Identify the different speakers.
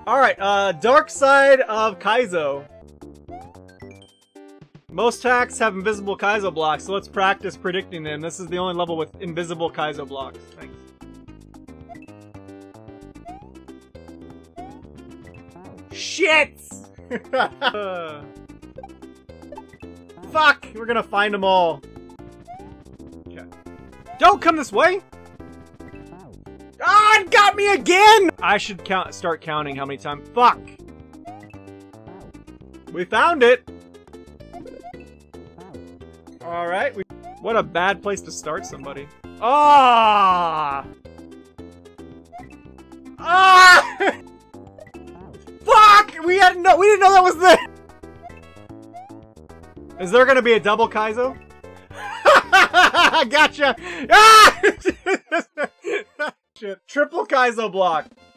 Speaker 1: Alright, dark side of Kaizo. Most attacks have invisible Kaizo blocks, so let's practice predicting them. This is the only level with invisible Kaizo blocks. Thanks. Shit! Fuck! We're gonna find them all. Okay. Don't come this way! Ah, it got me again! I should start counting how many times. Fuck! We found it! Alright, what a bad place to start somebody. Ah! Ah! Fuck! We didn't know that was there! Is there gonna be a double Kaizo? Gotcha! Ah! Shit. Triple Kaizo block.